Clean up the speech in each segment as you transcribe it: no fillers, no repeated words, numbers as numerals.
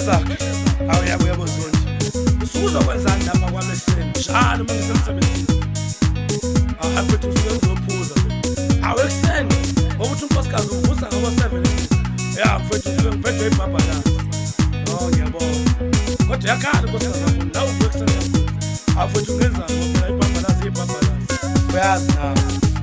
zakhe awuyabo zonke usuza kwenzani lapha kwaMeseni njalo mangisemsebenzini ahaphethe usuzophuza awekuseni ngokuthi unkosikazi uvusa ngabo 7 ya mfethu ngiphethe ibhabhala oh ngiyabona kodwa yakhala unkosikazi wakho nawe uvekuseni afethu ngenzani ngoba ibhabhala uyazi nawe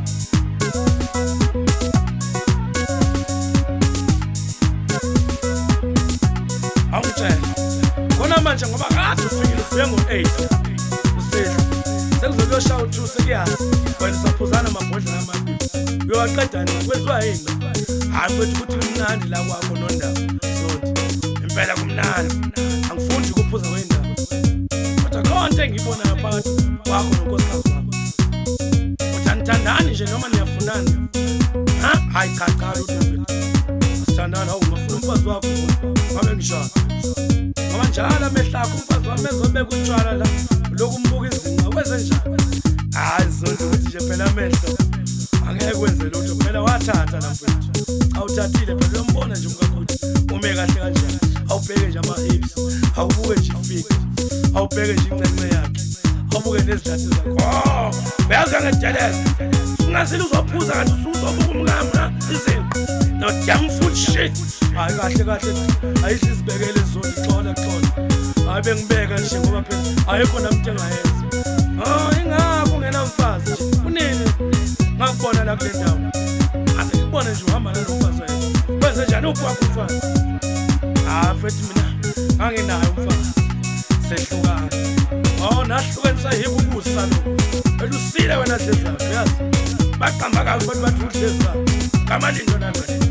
kona manje ngoba kade ufikile ufike ngo8 usidla sekuzobuyosha u2 sekuyazi wena saphuzana amabhodlela amabili uyaqeda nini kwenziwa yini hayi wethu ukuthi kumnandi la kwakho nondaba sothi impela kumnandi angifundi ukuphuza kwendaba kodwa konke engibona ngaphakathi kwakho nonkosikazi wakho uthandani nje noma niyafunana hayi cha uthembele asithandana awungafuna umfazi wakho ngabe ngishaya ngoba njalo amehla akho umfazi wami ezobeka utshwala la lokhu umbuka izinqa wenze njani hayi zonke ukuthi nje phela amehlo angeke kwenze lutho phela wathatha la mfethu awuthathile phela uyombona nje umkakhothi ume kahle kanjani awubheke nje ama-hips awubuke nje ifika awubheke nje incence yakhe awubuke nezidlathi zakho uyazi angedelela ungasile uzophuza kanti usuzobuka umngama izinto no damn food shit hayi kahle ayihle isibekele izoni xola hayi bengibeka nje ngoba phela ayikho namuntu engayenza ingakho ungenamfazi nje kunini ngakubona la kule ndawo ase ngibone nje uhamba nalomfazi wakho wenze njani ukwakho umfazi mfethu mina anginayo umfazi sehlukana nahlukanisa yibo ukusa lo elusile wena dlezakho yazi baqamba kabi bathi udlezakho kamalindo nalo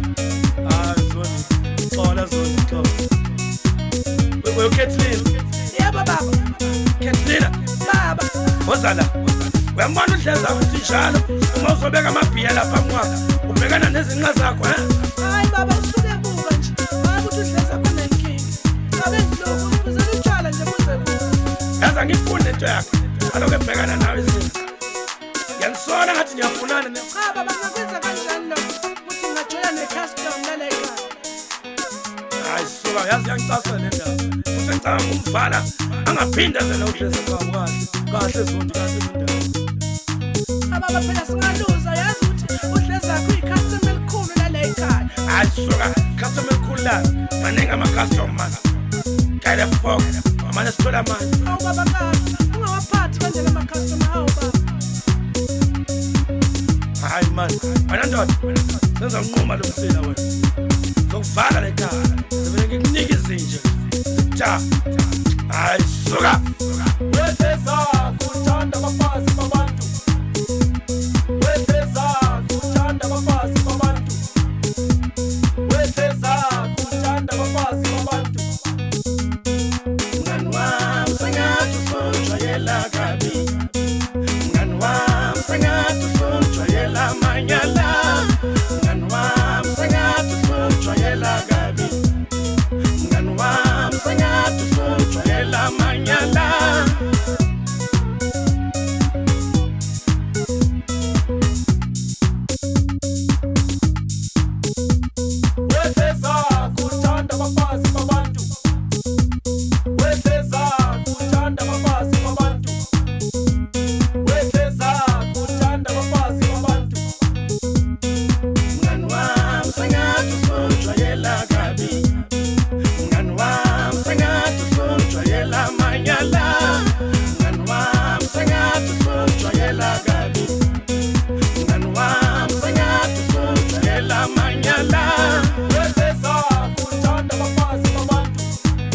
zoni xola we Kathleen yebo baba Kathleen baba wozala uyambona udlezakho uthi njalo uma uzobeka amabhiya lapha mwaka ubhekana nezinqa zakho hayi baba usuke buka nje hayi ukuthi udlezakho nenkingi ngabe ngilokhu uzela utshwala nje kuze yaza ngifune into yakho aloke ebhekana nawe izinto ngiyanisona ngathi niyafunana cha baba ngakwenza kanjani lo ukuthi ngajoya necustom lale ekhaya hayi suka yazi yangicasa le ndaba futhi ngicanga kumvala angaphinda zela udlezakho kahle zonke kahle indaba baba phela singaluza yazi ukuthi udlezakho uyicustom elikhulu lale ekhaya hayi suka custom elikhulu la maningi ama-custom mana kale fok amane sithola manje awu baba kahle ungawaphathi kanjena ama-customer awu baba hayi mani wena ndoda senza unquma lo msila wena zokuvala le khaya ngivele ngikunika izinje ja hayi suka wethezakho uthanda abafazi babantu wethezakho uthanda abafazi babantu wethezakho uthanda abafazi babantu mngani wami sengathi usonjwayela kabi mngani wami sengathi usonjwayela amanyala mngani wami sengathi usonjwayela kabi mngani wami sengathi usonjwayela amanyala wethezakho uthanda abafazi babantu wethezakho uthanda abafazi babantu wethezakho uthanda abafazi babantu mngani wami sengathi usonjwayela kabi mngani wami sengathi usonjwayela amanyala mngani wami sengathi usonjwayela kabi mngani wami sengathi usonjwayela amanyala wethezakho uthanda abafazi babantu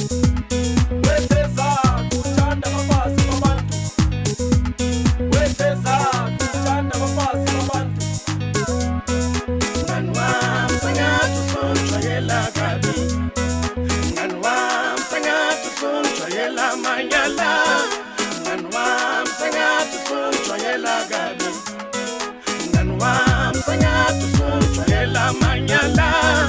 wethezakho uthanda abafazi babantu wethezakho uthanda abafazi babantu mngani wami sengathi usonjwayela kabi mngani wami sengathi usonjwayela amanyala mngani wami sengathi usonjwayela kabi mngani wami sengathi usonjwayela amanyala